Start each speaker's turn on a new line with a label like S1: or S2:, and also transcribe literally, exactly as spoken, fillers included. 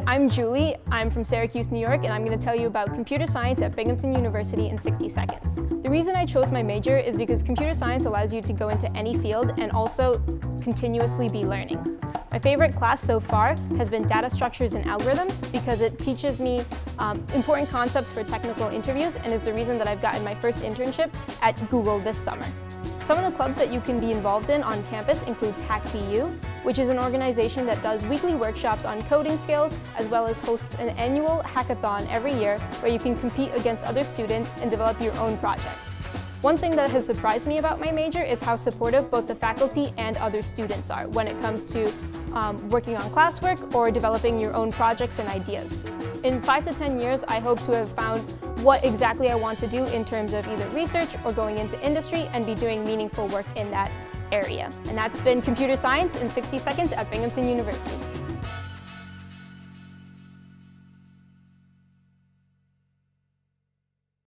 S1: Hi, I'm Julie. I'm from Syracuse, New York, and I'm going to tell you about computer science at Binghamton University in sixty seconds. The reason I chose my major is because computer science allows you to go into any field and also continuously be learning. My favorite class so far has been data structures and algorithms because it teaches me um, important concepts for technical interviews and is the reason that I've gotten my first internship at Google this summer. Some of the clubs that you can be involved in on campus includes Hack B U, which is an organization that does weekly workshops on coding skills, as well as hosts an annual hackathon every year where you can compete against other students and develop your own projects. One thing that has surprised me about my major is how supportive both the faculty and other students are when it comes to um, working on classwork or developing your own projects and ideas. In five to ten years, I hope to have found what exactly I want to do in terms of either research or going into industry and be doing meaningful work in that area. And that's been Computer Science in sixty seconds at Binghamton University.